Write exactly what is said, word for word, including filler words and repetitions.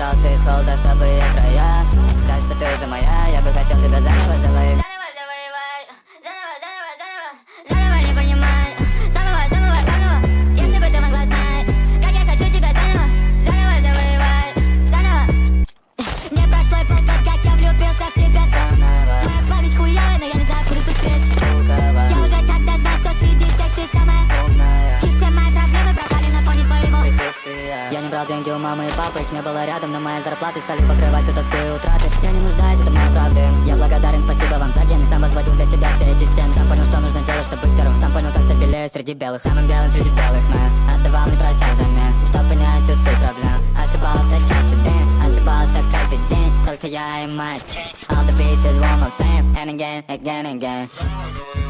выбрался из холода в теплые края. Жаль, что ты уже моя, я бы хотел тебя заново завоевать. Я не брал деньги у мамы и папы, их не было рядом, но мои зарплаты стали покрывать всю тоску и утраты. Я не нуждаюсь, это мои проблемы. Я благодарен, спасибо вам за гены. Сам возводил для себя все эти стены. Сам понял, что нужно делать, чтобы быть первым. Сам понял, как стать белее среди белых. Самым белым среди белых, но отдавал, не прося взамен, чтоб понять всю суть проблем. Ошибался чаще день, ошибался каждый день. Только я и моя тень. All the bitches want my fame, and again, again, again.